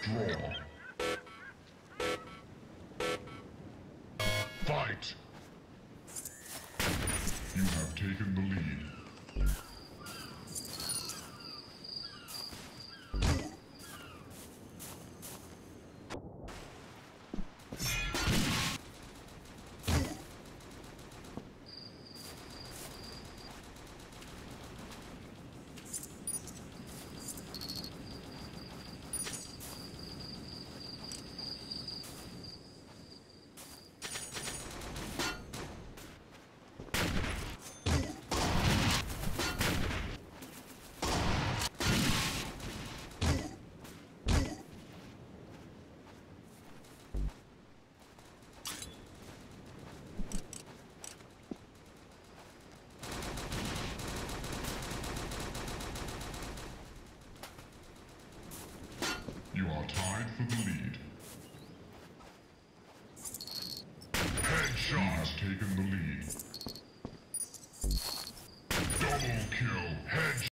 Draw. Fight! You have taken the lead. You are tied for the lead. Headshot! You have taken the lead.